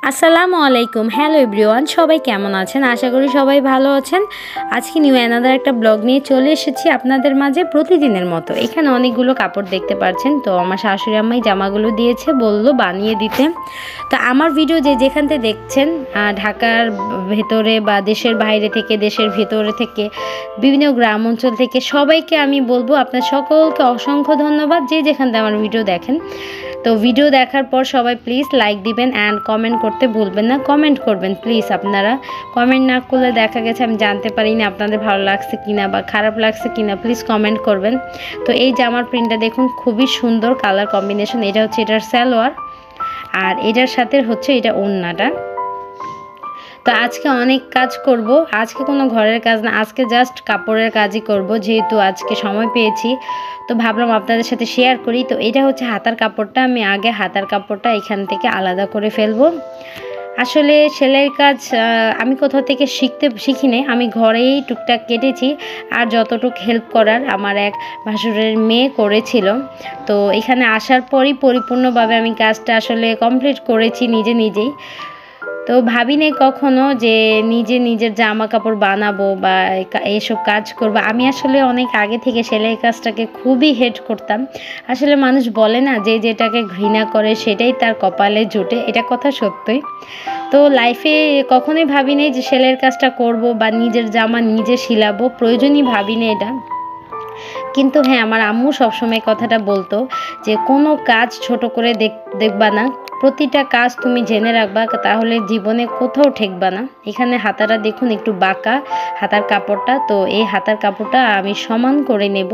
আসসালামু আলাইকুম। Hello everyone, সবাই কেমন আছেন? আশা করি সবাই ভালো আছেন। আজকে নিউ অ্যানাদার একটা ব্লগ নিয়ে চলে এসেছি আপনাদের মাঝে প্রতিদিনের মতো। এখানে অনেকগুলো কাপড় দেখতে পাচ্ছেন। তো আমার শাশুড়ি আম্মাই জামাগুলো দিয়েছে, বললো বানিয়ে দিতে। তো আমার ভিডিও যেখান থেকে দেখছেন, ঢাকার ভেতরে বা দেশের বাইরে থেকে, দেশের ভেতরে থেকে, বিভিন্ন গ্রাম অঞ্চল থেকে সবাইকে আমি বলবো আপনার সকলকে অসংখ্য ধন্যবাদ যে যেখান থেকে আমার ভিডিও দেখেন। তো ভিডিও দেখার পর সবাই প্লিজ লাইক দিবেন অ্যান্ড কমেন্ট করতে ভুলবেন না। কমেন্ট করবেন প্লিজ। আপনারা কমেন্ট না করলে দেখা গেছে আমি জানতে পারি না আপনাদের ভালো লাগছে কিনা বা খারাপ লাগছে কিনা। প্লিজ কমেন্ট করবেন। তো এই জামার প্রিন্টটা দেখুন, খুবই সুন্দর কালার কম্বিনেশন। এটা হচ্ছে এটার সালোয়ার, আর এটার সাথে হচ্ছে এটা ওড়নাটা। তো আজকে অনেক কাজ করব। আজকে কোনো ঘরের কাজ না, আজকে জাস্ট কাপড়ের কাজই করব, যেহেতু আজকে সময় পেয়েছি। তো ভাবলাম আপনাদের সাথে শেয়ার করি। তো এটা হচ্ছে হাতার কাপড়টা। আমি আগে হাতার কাপড়টা এখান থেকে আলাদা করে ফেলবো। আসলে সেলাইয়ের কাজ আমি কোথাও থেকে শিখি নাই, আমি ঘরেই টুকটাক কেটেছি। আর যতটুক হেল্প করার আমার এক ভাসুরের মেয়ে করেছিল। তো এখানে আসার পরই পরিপূর্ণভাবে আমি কাজটা আসলে কমপ্লিট করেছি নিজেই। তো ভাবি নাই কখনো যে নিজের জামা কাপড় বানাবো বা এইসব কাজ করবো। আমি আসলে অনেক আগে থেকে সেলাই কাজটাকে খুবই হেট করতাম। আসলে মানুষ বলে না, যে যেটাকে ঘৃণা করে সেটাই তার কপালে জোটে, এটা কথা সত্যই। তো লাইফে কখনোই ভাবি নাই যে সেলাইয়ের কাজটা করব বা নিজের জামা নিজে সিলাবো, প্রয়োজনই ভাবি না এটা। কিন্তু হ্যাঁ, আমার আম্মু সবসময় কথাটা বলতো যে কোনো কাজ ছোট করে দেখবা না, প্রতিটা কাজ তুমি জেনে রাখবা, তাহলে জীবনে কোথাও ঠেকবা না। এখানে হাতাটা দেখুন একটু বাঁকা, হাতার কাপড়টা। তো এই হাতার কাপড়টা আমি সমান করে নেব।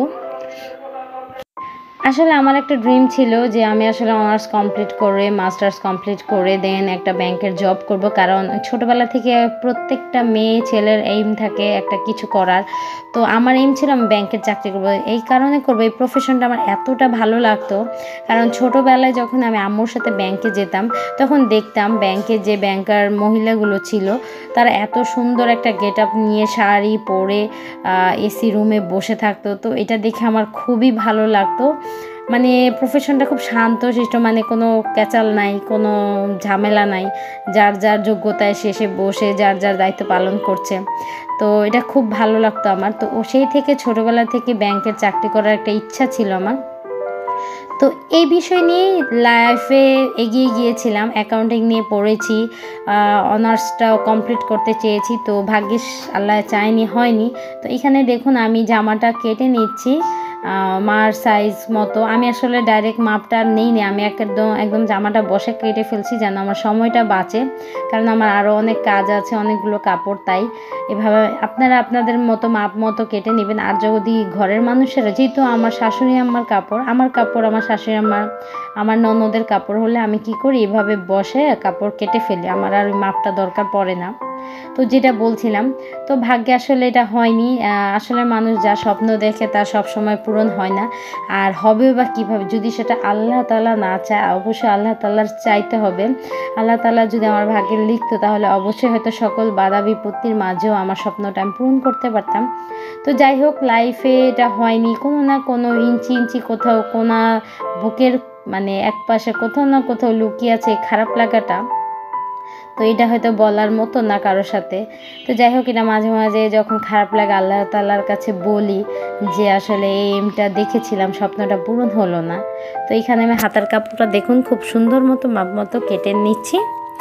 আসলে আমার একটা ড্রিম ছিল যে আমি আসলে অনার্স কমপ্লিট করে, মাস্টার্স কমপ্লিট করে দেন একটা ব্যাংকের জব করব। কারণ ছোটোবেলা থেকে প্রত্যেকটা মেয়ে ছেলের এইম থাকে একটা কিছু করার। তো আমার এইম ছিল আমি ব্যাংকের চাকরি করবো। এই কারণে করবো, এই প্রফেশনটা আমার এতটা ভালো লাগতো। কারণ ছোটোবেলায় যখন আমি আম্মুর সাথে ব্যাংকে যেতাম, তখন দেখতাম ব্যাংকে যে ব্যাংকার মহিলাগুলো ছিল, তারা এত সুন্দর একটা গেট আপ নিয়ে শাড়ি পরে এসি রুমে বসে থাকতো। তো এটা দেখে আমার খুবই ভালো লাগতো। মানে প্রফেশনটা খুব শান্ত শিষ্ট, মানে কোনো ক্যাচাল নাই, কোনো ঝামেলা নাই। যার যোগ্যতায় শেষে বসে যার দায়িত্ব পালন করছে। তো এটা খুব ভালো লাগতো আমার। তো সেই থেকে ছোটোবেলা থেকে ব্যাংকের চাকরি করার একটা ইচ্ছা ছিল আমার। তো এই বিষয় নিয়ে লাইফে এগিয়ে গিয়েছিলাম। অ্যাকাউন্টিং নিয়ে পড়েছি, অনার্সটাও কমপ্লিট করতে চেয়েছি। তো ভাগ্যিস আল্লাহ চায়নি, হয়নি। তো এখানে দেখুন আমি জামাটা কেটে নিচ্ছি মার সাইজ মতো। আমি আসলে ডাইরেক্ট মাপটা নেই নি, আমি একদম জামাটা বসে কেটে ফেলছি যেন আমার সময়টা বাঁচে। কারণ আমার আরও অনেক কাজ আছে, অনেকগুলো কাপড়। তাই এভাবে আপনারা আপনাদের মতো মাপ মতো কেটে নেবেন। আর যদি ঘরের মানুষেরা, যেহেতু আমার শাশুড়ি আম্মার কাপড়, আমার শাশুড়ি আম্মার, আমার ননদের কাপড় হলে আমি কি করি, এভাবে বসে কাপড় কেটে ফেলি, আমার আর ওই মাপটা দরকার পড়ে না। তো যেটা বলছিলাম, তো ভাগ্যে আসলে এটা হয়নি। আসলে মানুষ যা স্বপ্ন দেখে তা সব সময় পূরণ হয় না। আর হবেও বা কীভাবে, যদি সেটা আল্লাহ তাআলা না চায়, অবশ্যই আল্লাহ তাআলার চাইতে হবে। আল্লাহ তাআলা যদি আমার ভাগ্যে লিখতো, তাহলে অবশ্যই হয়তো সকল বাধা বিপত্তির মাঝেও আমার স্বপ্নটা আমি পূরণ করতে পারতাম। তো যাই হোক, লাইফে এটা হয়নি। কোনো না কোনো ইঞ্চি কোথাও কোনা বুকের মানে এক পাশে কোথাও না কোথাও লুকিয়ে আছে খারাপ লাগাটা। তো এটা হয়তো বলার মতো না কারোর সাথে। তো যাই হোক, এটা মাঝে মাঝে যখন খারাপ লাগে আল্লাহ তাআলার কাছে বলি যে আসলে এই এমটা দেখেছিলাম, স্বপ্নটা পূরণ হলো না। তো এখানে আমি হাতার কাপড়টা দেখুন খুব সুন্দর মতো মাপ মতো কেটে নিচ্ছি।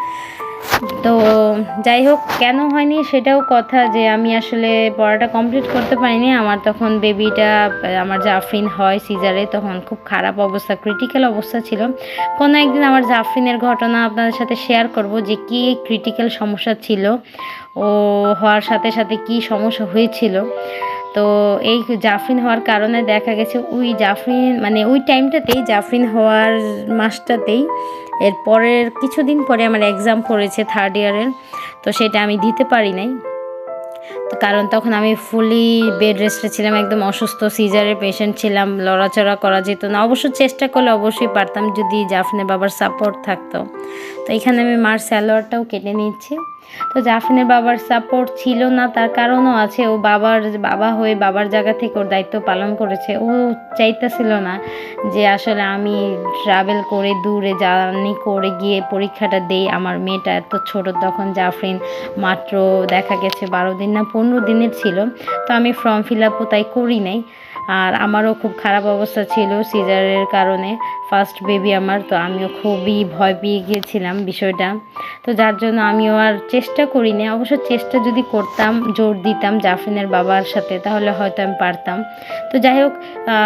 তো যাই হোক, কেন হয়নি সেটাও কথা, যে আমি আসলে পড়াটা কমপ্লিট করতে পারিনি। আমার তখন বেবিটা, আমার জাফরিন হয় সিজারে, তখন খুব খারাপ অবস্থা, ক্রিটিক্যাল অবস্থা ছিল। কোনো একদিন আমার জাফরিনের ঘটনা আপনাদের সাথে শেয়ার করব, যে কী ক্রিটিক্যাল সমস্যা ছিল, ও হওয়ার সাথে সাথে কী সমস্যা হয়েছিল। তো এই জাফরিন হওয়ার কারণে দেখা গেছে ওই ওই টাইমটাতেই, জাফরিন হওয়ার মাসটাতেই, এর পরের কিছুদিন পরে আমার এক্সাম পড়েছে 3rd ইয়ারের। তো সেটা আমি দিতে পারি নাই। কারণ তখন আমি ফুলি বেড রেস্টে ছিলাম, একদম অসুস্থ, সিজারের পেশেন্ট ছিলাম, লড়াচড়া করা যেত না। অবশ্য চেষ্টা করলে অবশ্যই পারতাম যদি জাফরিনের বাবার সাপোর্ট থাকতো। তো এখানে আমি মার সালোয়ারটাও কেটে নিচ্ছি। তো জাফরিনের বাবার সাপোর্ট ছিল না, তার কারণও আছে। ও বাবা হয়ে বাবার জায়গা থেকে ওর দায়িত্ব পালন করেছে। ও চাইতেছিল না যে আসলে আমি ট্রাভেল করে দূরে জার্নি করে গিয়ে পরীক্ষাটা দেই। আমার মেয়েটা এত ছোট, তখন জাফরিন মাত্র দেখা গেছে 12 দিন না 15 দিনের ছিল। তো আমি ফর্ম ফিল আপও তাই করি নাই। আর আমারও খুব খারাপ অবস্থা ছিল সিজারের কারণে, ফার্স্ট বেবি আমার। তো আমিও খুবই ভয় পেয়ে গিয়েছিলাম বিষয়টা। তো যার জন্য আমিও আর চেষ্টা করিনি। অবশ্য চেষ্টা যদি করতাম, জোর দিতাম জাফরিনের বাবার সাথে, তাহলে হয়তো আমি পারতাম। তো যাই হোক,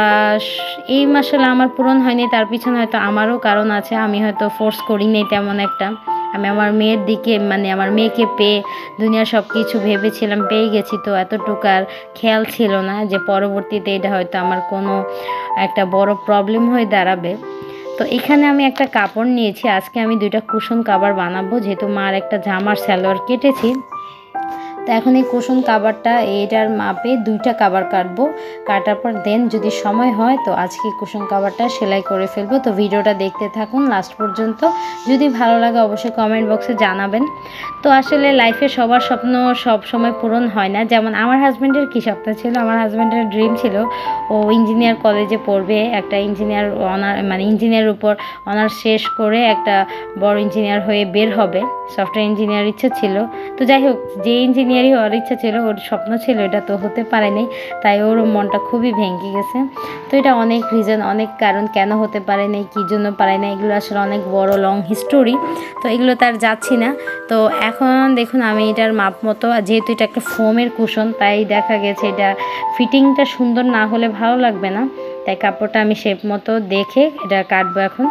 এই আসলে আমার পূরণ হয়নি। তার পিছনে হয়তো আমারও কারণ আছে, আমি হয়তো ফোর্স করিনি তেমন একটা। আমি আমার মেয়ের দিকে আমার মেয়েকে পেয়ে দুনিয়ার সব কিছু ভেবেছিলাম, পেয়ে গেছি। তো এতটুকু আর খেয়াল ছিল না যে পরবর্তীতে এটা হয়তো আমার কোনো একটা বড় প্রবলেম হয়ে দাঁড়াবে। তো এখানে আমি একটা কাপড় নিয়েছি। আজকে আমি 2টা কুশন কাভার বানাবো, যেহেতু মার একটা জামার সালোয়ার কেটেছি। তো এখন এই কুশন কাভারটা এটার মাপে 2টা কাভার কাটবো। কাটার পর দেন যদি সময় হয় তো আজকে কুশন কাভারটা সেলাই করে ফেলবো। তো ভিডিওটা দেখতে থাকুন লাস্ট পর্যন্ত। যদি ভালো লাগে অবশ্যই কমেন্ট বক্সে জানাবেন। তো আসলে লাইফে সবার স্বপ্ন সব সময় পূরণ হয় না। যেমন আমার হাজব্যান্ডের কী স্বপ্ন ছিল, আমার হাজব্যান্ডের ড্রিম ছিল ও ইঞ্জিনিয়ার কলেজে পড়বে, একটা ইঞ্জিনিয়ার ইঞ্জিনিয়ারের উপর অনার্স শেষ করে একটা বড় ইঞ্জিনিয়ার হয়ে বের হবে। সফটওয়্যার ইঞ্জিনিয়ার ইচ্ছা ছিল। তো যাই হোক, যে ইঞ্জিনিয়ারই হওয়ার ইচ্ছা ছিল, ওর স্বপ্ন ছিল, এটা তো হতে পারেনি। তাই ওর মনটা খুবই ভেঙে গেছে। তো এটা অনেক রিজন, অনেক কারণ কেন হতে পারেনি, কী জন্য পারে না, এগুলো আসলে অনেক বড় লং হিস্টোরি। তো এগুলো তার যাচ্ছি না। তো এখন দেখুন আমি এটার মাপ মতো, যেহেতু এটা একটা ফোমের কুশন, তাই দেখা গেছে এটা ফিটিংটা সুন্দর না হলে ভালো লাগবে না। তাই কাপড়টা আমি শেপ মতো দেখে এটা কাটবো এখন।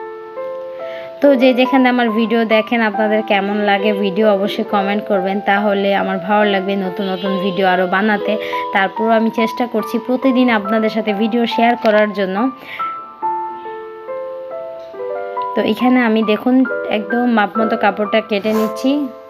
তো যেখানে আমার ভিডিও দেখেন আপনাদের কেমন লাগে ভিডিও অবশ্যই কমেন্ট করবেন, তাহলে আমার ভালো লাগবে নতুন নতুন ভিডিও আরও বানাতে। তারপর আমি চেষ্টা করছি প্রতিদিন আপনাদের সাথে ভিডিও শেয়ার করার জন্য। তো এখানে আমি দেখুন একদম মাপ মতো কাপড়টা কেটে নিচ্ছি।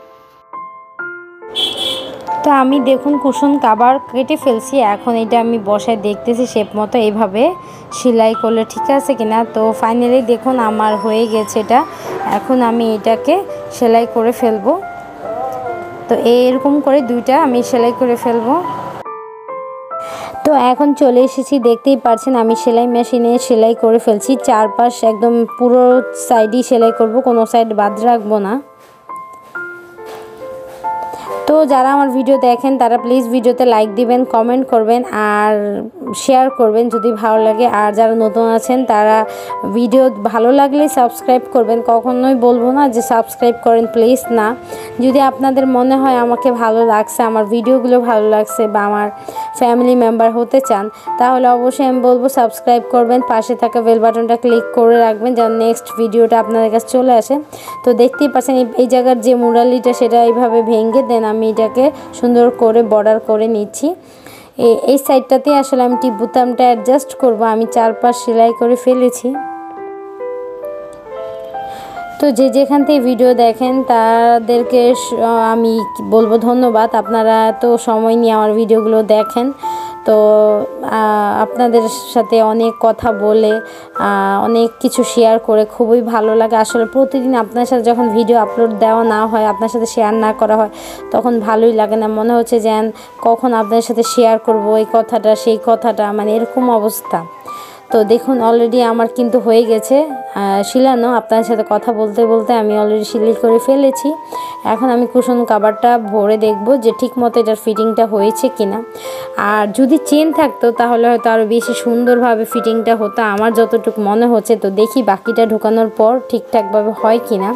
তো আমি দেখুন কুশন কাভার কেটে ফেলছি। এখন এটা আমি বসায় দেখতেছি শেপ মতো এইভাবে সেলাই করলে ঠিক আছে কিনা। তো ফাইনালি দেখুন আমার হয়ে গেছে এটা। এখন আমি এটাকে সেলাই করে ফেলবো। তো এরকম করে 2টা আমি সেলাই করে ফেলবো। তো এখন চলে এসেছি, দেখতেই পাচ্ছেন আমি সেলাই মেশিনে সেলাই করে ফেলছি। চারপাশ একদম পুরো সাইডই সেলাই করব, কোনো সাইড বাদ রাখবো না। তো যারা আমার ভিডিও দেখেন তারা প্লিজ ভিডিওতে লাইক দিবেন, কমেন্ট করবেন আর শেয়ার করবেন যদি ভালো লাগে। আর যারা নতুন আছেন তারা ভিডিও ভালো লাগলে সাবস্ক্রাইব করবেন। কখনোই বলবো না যে সাবস্ক্রাইব করেন, প্লিজ না। যদি আপনাদের মনে হয় আমাকে ভালো লাগছে, আমার ভিডিওগুলো ভালো লাগছে বা আমার ফ্যামিলি মেম্বার হতে চান, তাহলে অবশ্যই আমি বলবো সাবস্ক্রাইব করবেন, পাশে থাকা বেল বাটনটা ক্লিক করে রাখবেন যেন নেক্সট ভিডিওটা আপনাদের কাছে চলে আসে। তো দেখতেই পাচ্ছেন এই জায়গার যে মুরালিটা সেটা এইভাবে ভেঙে দেন আমি এটাকে সুন্দর করে বর্ডার করে নিচ্ছি। এই সাইডটাতে আসলে আমি টিপ বুতামটা অ্যাডজাস্ট করব। আমি চারপাশ সেলাই করে ফেলেছি। তো যেখান থেকে ভিডিও দেখেন তাদেরকে আমি বলবো ধন্যবাদ। আপনারা তো সময় নিয়ে আমার ভিডিওগুলো দেখেন। তো আপনাদের সাথে অনেক কথা বলে অনেক কিছু শেয়ার করে খুবই ভালো লাগে। আসলে প্রতিদিন আপনার সাথে যখন ভিডিও আপলোড দেওয়া না হয়, আপনার সাথে শেয়ার না করা হয়, তখন ভালোই লাগে না। মনে হচ্ছে যেন কখন আপনাদের সাথে শেয়ার করব এই কথাটা সেই কথাটা, এরকম অবস্থা। তো দেখুন অলরেডি আমার কিন্তু হয়ে গেছে শিলানো। আপনার সাথে কথা বলতে বলতে আমি অলরেডি সেলাই করে ফেলেছি। এখন আমি কুশন কাভারটা ভরে দেখব যে ঠিক মতো এটার ফিটিংটা হয়েছে কিনা। আর যদি চেন থাকতো তাহলে হয়তো আরও বেশি সুন্দরভাবে ফিটিংটা হতো আমার যতটুকু মনে হচ্ছে। তো দেখি বাকিটা ঢোকানোর পর ঠিকঠাকভাবে হয় কিনা।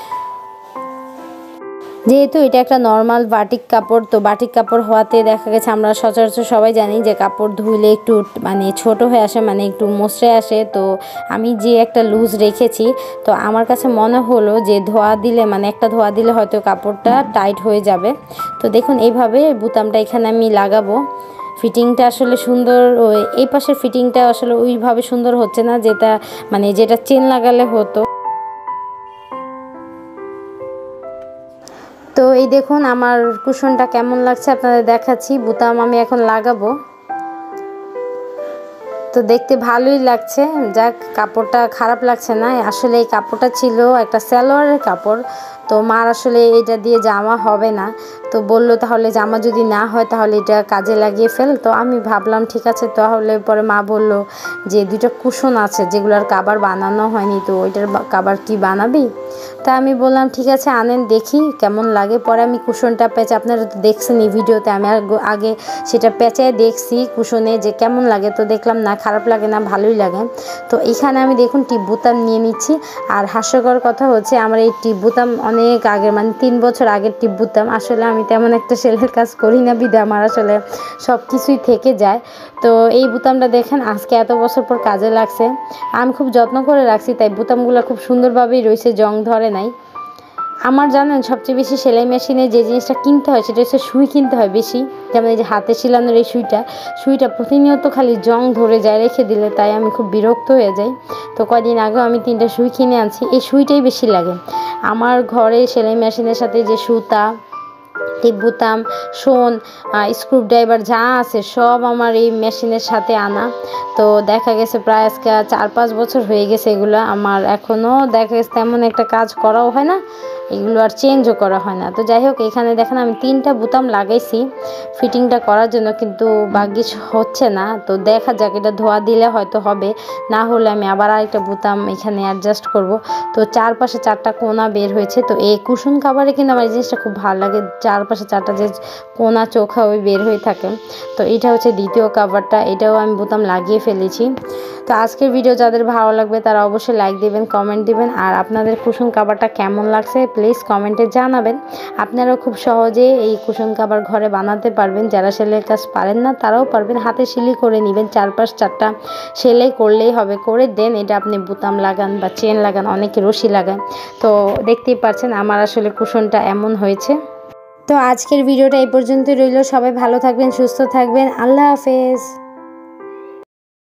যেহেতু এটা একটা নর্মাল বাটিক কাপড়, তো বাটিক কাপড় হওয়াতে দেখা গেছে আমরা সচরাচর সবাই জানি যে কাপড় ধুইলে একটু ছোট হয়ে আসে, একটু মসৃণ আসে। তো আমি যে একটা লুজ রেখেছি, তো আমার কাছে মনে হলো যে ধোয়া দিলে একটা ধোয়া দিলে হয়তো কাপড়টা টাইট হয়ে যাবে। তো দেখুন এইভাবে বুতামটা এখানে আমি লাগাবো। ফিটিংটা আসলে সুন্দর, এই পাশের ফিটিংটা আসলে ওইভাবে সুন্দর হচ্ছে না যেটা চেন লাগালে হতো। তো এই দেখুন আমার কুশনটা কেমন লাগছে আপনাদের দেখাচ্ছি। বুতাম আমি এখন লাগাবো। তো দেখতে ভালোই লাগছে, যাক কাপড়টা খারাপ লাগছে না। আসলে এই কাপড়টা ছিল একটা সালোয়ারের কাপড়, তো মার আসলে এটা দিয়ে জামা হবে না। তো বললো তাহলে জামা যদি না হয় তাহলে এটা কাজে লাগিয়ে ফেল। তো আমি ভাবলাম ঠিক আছে। তাহলে পরে মা বলল যে দুইটা কুশন আছে যেগুলোর কাবার বানানো হয়নি, তো ওইটার কাবার কি বানাবি? তা আমি বললাম ঠিক আছে আনেন দেখি কেমন লাগে। পরে আমি কুশনটা পেঁচে, আপনারা তো দেখছেন এই ভিডিওতে, আমি আগে সেটা পেঁচায় দেখছি কুশনে যে কেমন লাগে। তো দেখলাম না খারাপ লাগে না, ভালোই লাগে। তো এখানে আমি দেখুন টিপ বুতাম নিয়ে নিচ্ছি। আর হাস্যকর কথা হচ্ছে আমার এই টিপ বুতাম অনেক আগে, মানে 3 বছর আগের টিপ বুতাম। আসলে আমি তেমন একটা সেলের কাজ করি না বিধে আমার আসলে সব কিছুই থেকে যায়। তো এই বুতামটা দেখেন আজকে এত বছর পর কাজে লাগছে। আমি খুব যত্ন করে রাখছি, তাই বুতামগুলো খুব সুন্দরভাবেই রয়েছে, জং ধরে নাই। আমার জানেন সবচেয়ে বেশি সেলাই মেশিনে যে জিনিসটা কিনতে হয় সেটা হচ্ছে সুই কিনতে হয় বেশি। যেমন এই যে হাতে সেলানোর এই সুইটা প্রতিনিয়ত খালি জং ধরে যায় রেখে দিলে, তাই আমি খুব বিরক্ত হয়ে যাই। তো কদিন আগেও আমি 3টা সুই কিনে আনছি, এই সুইটাই বেশি লাগে আমার ঘরে। সেলাই মেশিনের সাথে যে সুতা, টিপ বুতাম, শোন, স্ক্রুড্রাইভার যা আছে সব আমার এই মেশিনের সাথে আনা। তো দেখা গেছে প্রায় আজকে 4-5 বছর হয়ে গেছে এগুলো আমার, এখনও দেখা গেছে তেমন একটা কাজ করাও হয় না, এগুলো আর চেঞ্জও করা হয় না। তো যাই হোক এখানে দেখেন আমি 3টা বুতাম লাগাইছি ফিটিংটা করার জন্য, কিন্তু ভাগ্যিস হচ্ছে না। তো দেখা যাক, এটা ধোয়া দিলে হয়তো হবে, না হলে আমি আবার আরেকটা বুতাম এখানে অ্যাডজাস্ট করব। তো চারপাশে 4টা কোনা বের হয়েছে। তো এই কুশন কাভারে কিন্তু আমার এই জিনিসটা খুব ভালো লাগে, চারপাশে 4টা যে কোনা চোখা ওই বের হয়ে থাকে। তো এটা হচ্ছে দ্বিতীয় কাভারটা, এটাও আমি বুতাম লাগিয়ে ফেলেছি। তো আজকের ভিডিও যাদের ভালো লাগবে তারা অবশ্যই লাইক দিবেন, কমেন্ট দিবেন। আর আপনাদের কুশন কাভারটা কেমন লাগছে প্লিজ কমেন্টে জানাবেন। আপনারাও খুব সহজে এই কুশন কাভার ঘরে বানাতে পারবেন, যারা সেলাইয়ের কাজ পারেন না তারাও পারবেন। হাতে সেলাই করে নেবেন, 4-5টা সেলাই করলেই হবে। করে দেন এটা আপনি বুতাম লাগান বা চেন লাগান, অনেকে রশি লাগান। তো দেখতেই পাচ্ছেন আমার আসলে কুশনটা এমন হয়েছে। তো আজকের ভিডিওটা এই পর্যন্তই রইল। সবাই ভালো থাকবেন, সুস্থ থাকবেন, আল্লাহ হাফেজ।